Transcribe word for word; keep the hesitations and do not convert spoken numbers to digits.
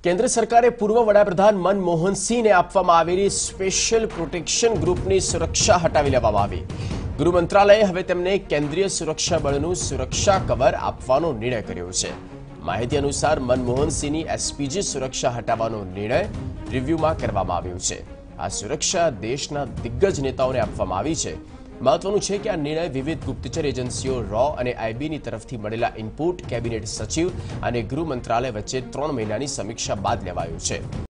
કેન્દ્ર સરકારે પૂર્વ વડાપ્રધાન મનમોહન સિંહને આપવામાં આવેલી સ્પેશિયલ પ્રોટેક્શન ગ્રુપની સુરક્ષા હટાવી લેવામાં આવી। ગૃહ મંત્રાલયે હવે તેમને કેન્દ્રીય સુરક્ષા બળનું સુરક્ષા કવર આપવાનો નિર્ણય કર્યો છે। માહિતી અનુસાર મનમોહન સિંહની એસપીજી સુરક્ષા હટાવવાનો નિર્ણય રિવ્યુમાં કરવામાં આવ્યો છે। આ સુરક્ષા દેશના દિગ્ગજ નેતાઓને આપવામાં આવી છે। મહત્વનું છે કે આ નિર્ણય વિવિધ ગુપ્તચર એજન્સીઓ રો અને આઈબીની તરફથી મળેલા ઇનપુટ, કેબિનેટ સચિવ અને ગૃહ મંત્રાલય વચ્ચે ત્રણ મહિનાની સમીક્ષા બાદ લેવાયો છે।